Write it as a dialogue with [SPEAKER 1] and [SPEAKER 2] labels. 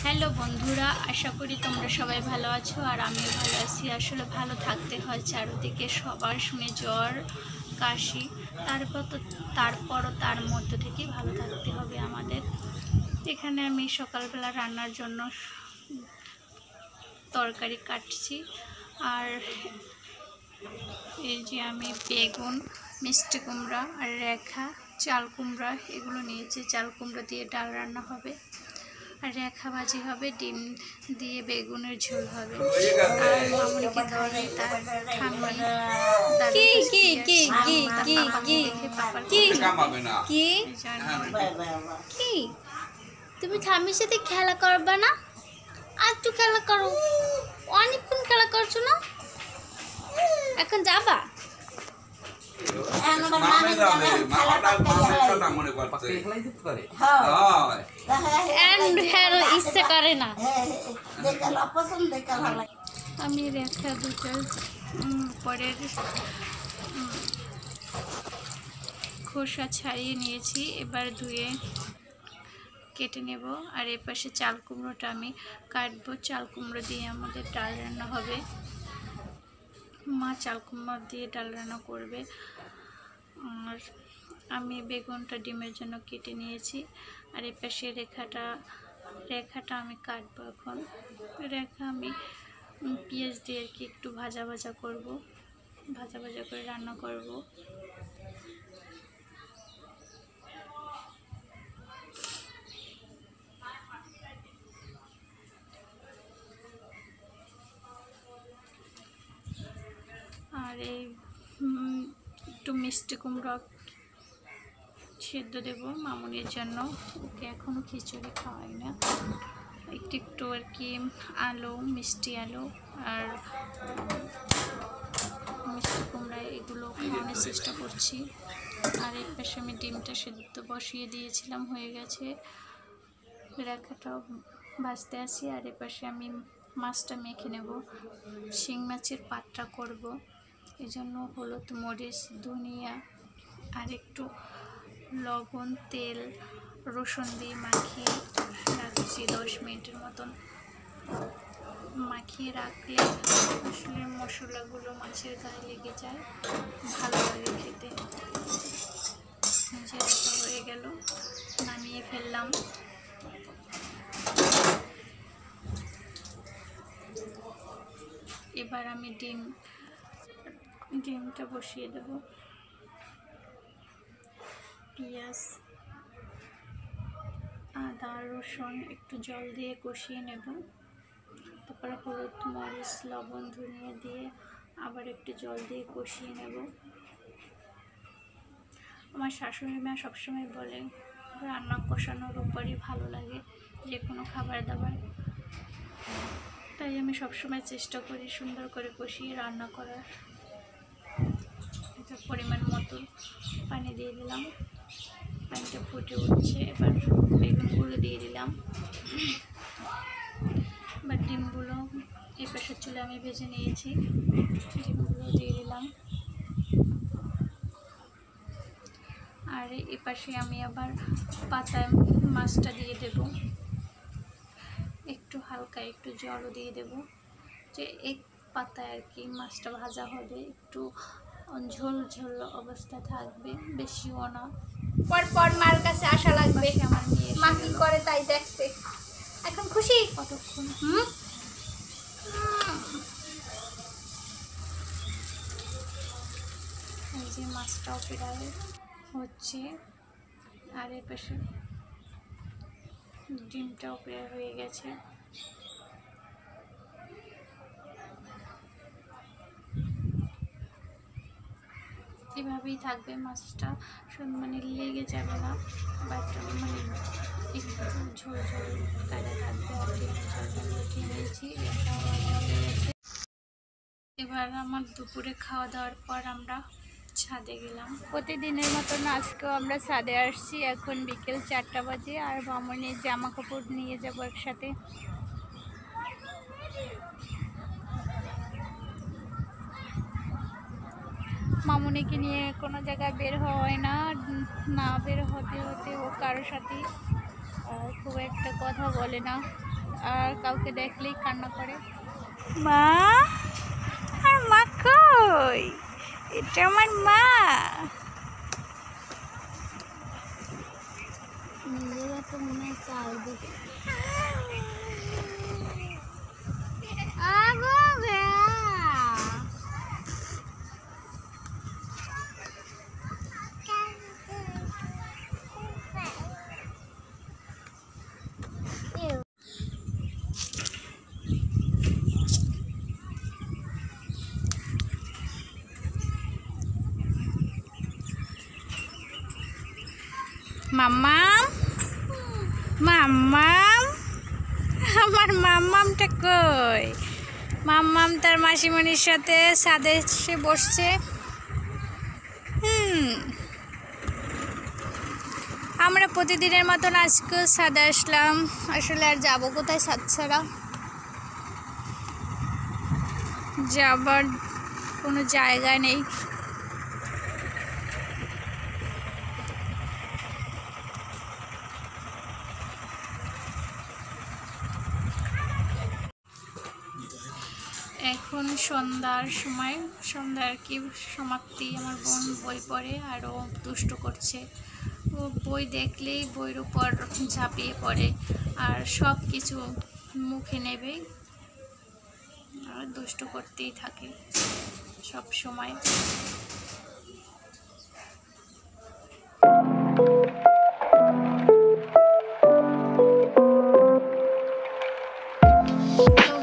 [SPEAKER 1] Hello বন্ধুরা, আশা করি তোমরা সবাই ভালো আছো আর আমিও ভালো আছি। আসলে ভালো থাকতে হয়, চারিদিকে সবার শুনে জ্বর কাশি, তারপরও তার মধ্য থেকেই ভালো থাকতে হবে আমাদের। এখানে আমি সকালবেলা রান্নার জন্য তরকারি কাটছি। আর এই যে আমি বেগুন, মিষ্টি কুমড়া আর রেখা, চাল কুমড়া এগুলো নিয়েছি। চাল কুমড়া দিয়ে ডাল রান্না হবে, আর রেখা ভাজি হবে, ডিম দিয়ে বেগুনের ঝোল হবে। আর মামুনিকে খাইয়ে তার ঠাম্মি
[SPEAKER 2] কি তুমি ঠাম্মির সাথে খেলা করবা না? আর একটু খেলা করো, অনেকক্ষণ খেলা করছো না, এখন যাবা? ইচ্ছে করে না।
[SPEAKER 1] আমি রেখা দুটো পরের খোসা ছাড়িয়ে নিয়েছি, এবার ধুয়ে কেটে নেব। আর এ পাশে চাল কুমড়োটা আমি কাটবো। চাল কুমড়ো দিয়ে আমাদের ডাল রান্না হবে। মা চাল কুমড়ো দিয়ে ডাল রান্না করবে। আর আমি বেগুনটা ডিমের জন্য কেটে নিয়েছি। আর এ পাশে রেখাটা আমি কাটবো। এখন রেখা আমি পেঁয়াজ দিয়ে আর কি একটু ভাজা ভাজা করে রান্না করব। আর এই একটু মিষ্টি কুমড়া সেদ্ধ দেবো মামুনির জন্য, ওকে এখনও খিচুড়ি খাওয়াই না। একটু আর কি আলু, মিষ্টি আলু আর মিষ্টি কুমড়া এগুলো খাওয়ানোর চেষ্টা করছি। আর এর পাশে আমি ডিমটা সেদ্ধ বসিয়ে দিয়েছিলাম, হয়ে গেছে। রেখাটাও ভাজতে আসি। আর এর পাশে আমি মাছটা মেখে নেব। শিং মাছের পাতটা করব, এই জন্য হলুদ, মরিচ, ধনিয়া আর একটু লবণ, তেল, রসুন দিয়ে মাখিয়ে রাখছি 10 মিনিটের মতন। মাখিয়ে রাখলে আসলে মশলাগুলো মাছের গায়ে লেগে যায়, ভালো লাগে খেতে। যেটা হয়ে গেল, নামিয়ে ফেললাম। এবার আমি ডিমটা বসিয়ে দেব। পেঁয়াজ, আদা, রসুন একটু জল দিয়ে কষিয়ে নেব। তারপরে হলুদ, মরিচ, লবণ, ধনিয়া দিয়ে আবার একটু জল দিয়ে কষিয়ে নেব। আমার শাশুড়ি মা সবসময় বলে রান্না কষানোর উপরই ভালো লাগে যে কোনো খাবার দাবার, তাই আমি সবসময় চেষ্টা করি সুন্দর করে কষিয়ে রান্না করার। পরিমাণ মতো পানি দিয়ে দিলাম, পানিটা ফুটে উঠছে। এবার বেগুনগুলো দিয়ে দিলাম। এবার ডিমগুলো এই পাশের চুলে আমি ভেজে নিয়েছি, ডিমগুলো দিয়ে দিলাম। আর এই পাশে আমি আবার পাতায় মাছটা দিয়ে দেব। একটু হালকা একটু জলও দিয়ে দেব, যে এক পাতায় আর কি মাছটা ভাজা হবে, একটু ঝোল ঝোল অবস্থা থাকবে, বেশিও না।
[SPEAKER 2] পর মার কাছে আসা লাগবে,
[SPEAKER 1] আমার মেয়ে
[SPEAKER 2] মা কি করে তাই দেখতে। এখন খুশি
[SPEAKER 1] কতক্ষণ? এই যে মাছটাও প্রায় হচ্ছে। আর এর পাশে ডিমটাও প্রায় হয়ে গেছে। এভাবেই থাকবে, মাছটা মানে লেগে যাবে না, বাট মানে একটু ঝোল ঝোল কাটা থাকবে। আর ঝোলটা উঠিয়ে নিয়েছি। এবার আমার দুপুরে খাওয়া দাওয়ার পর আমরা ছাদে গেলাম। প্রতিদিনের মতন আজকেও আমরা ছাদে আসছি। এখন বিকেল 4টা বাজে। আর মামুনির জামা কাপড় নিয়ে যাবো একসাথে। মামুনিকে নিয়ে কোনো জায়গায় বের হওয়া হয় না, বের হতে হতে ও কারোর সাথে খুব একটা কথা বলে না। আর কাউকে দেখলেই কান্না করে। মা, আর মা কই? এটা আমার মা।
[SPEAKER 2] নিজেরা তো মনে হয় চাল দিকে
[SPEAKER 1] মাম্মাম, মাম্মাম, আমার মাম্মামটা কই? মাম্মাম তার মাসিমণির সাথে ছাদে এসে বসছে। আমরা প্রতিদিনের মতন আজকে ছাদে আসলাম। আসলে আর যাবো কোথায় ছাদ ছাড়া, যাবার কোনো জায়গা নেই। এখন সন্ধ্যার সময়, সন্ধ্যার কি সমাপ্তি। আমার বোন বই পড়ে আর ও দুষ্ট করছে। ও বই দেখলেই বইয়ের উপর ঝাঁপিয়ে পড়ে আর সব কিছু মুখে নেবে আর দুষ্ট করতেই থাকে সব সময়। তো